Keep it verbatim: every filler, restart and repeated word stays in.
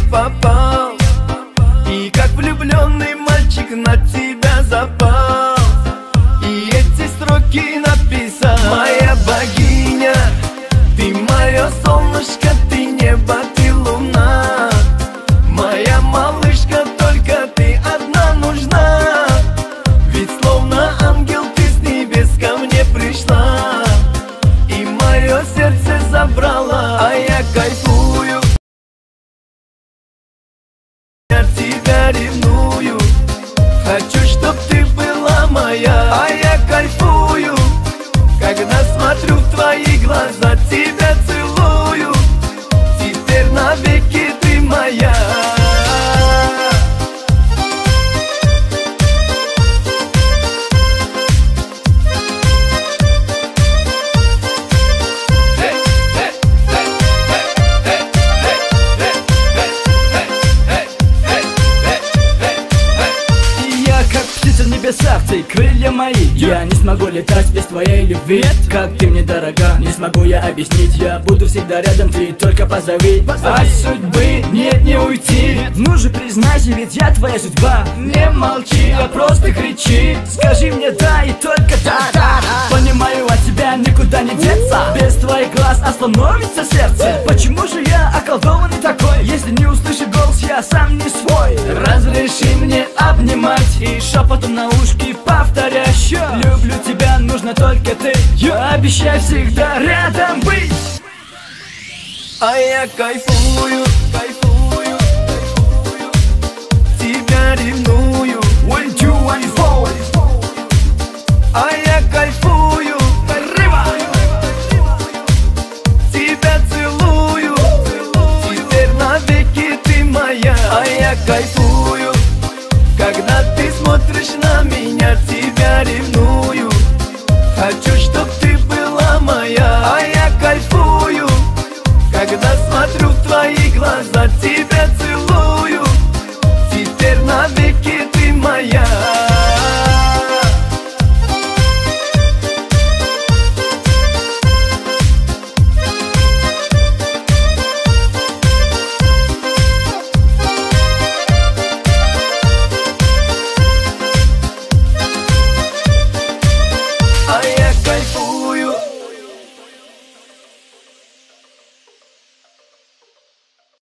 попал, и как влюбленный мальчик на тебя запал, и эти строки написал. Моя богиня, ты мое солнышко, ты небо, ты луна. Моя малышка, только ты одна нужна. Ведь словно ангел ты с небес ко мне пришла, и мое сердце забрала. А я кайфую, я тебя ревную. Хочу, чтоб ты была моя. А я кайфую, когда смотрю в твои глаза, тебя целую. Теперь навеки ты моя. Ты крылья мои, я не смогу летать без твоей любви. Как ты мне дорога, не смогу я объяснить. Я буду всегда рядом, ты только позови. От судьбы нет, не уйти. Ну же признайся, ведь я твоя судьба. Не молчи, а просто кричи. Скажи мне да и только да, да. Понимаю, от тебя никуда не деться. Без твоих глаз остановится сердце. Почему же я околдованный такой? Если не услышу голос, я сам не свой. Разреши мне обнимать и шепотом на ушки повторяй: люблю тебя, нужно только ты. Я обещаю всегда рядом быть. А я кайфую, кайфую, кайфую, тебя ревную. One, two, one, four. А я кайфую, тебя целую. Теперь навеки ты моя. А я кайфую, когда ты смотришь на меня, тебя ревную. Хочу, чтоб ты была моя. А я кайфую, когда смотрю в твои глаза, тебя целую.